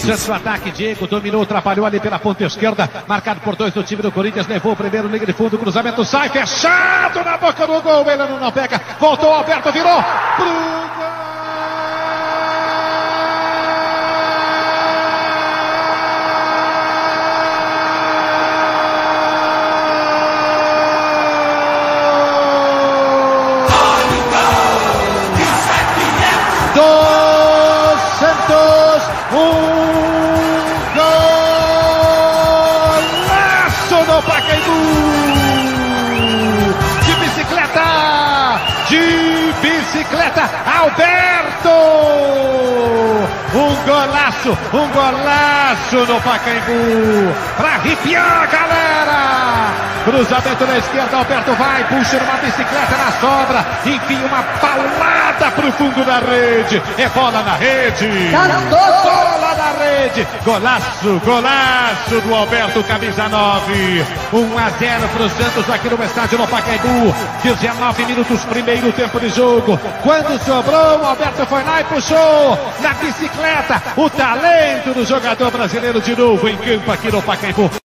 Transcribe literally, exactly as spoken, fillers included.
Santos no ataque, Diego dominou, atrapalhou ali pela ponta esquerda, marcado por dois do time do Corinthians, levou o primeiro, linha de fundo, cruzamento, sai, fechado na boca do gol, ele não pega, voltou, Alberto, virou, pro gol! Do Santos, um golaço no Pacaembu, de bicicleta, de bicicleta, Alberto, um golaço, um golaço no Pacaembu, pra arrepiar a galera. Cruzamento na esquerda, Alberto vai, puxa numa bicicleta na sobra, enfim, uma paulada pro fundo da rede, é bola na rede, bola na rede, golaço, golaço do Alberto, camisa nove, um a zero pro Santos aqui no estádio no Pacaembu, dezenove minutos, primeiro tempo de jogo, quando sobrou, o Alberto foi lá e puxou na bicicleta, o talento do jogador brasileiro de novo em campo aqui no Pacaembu.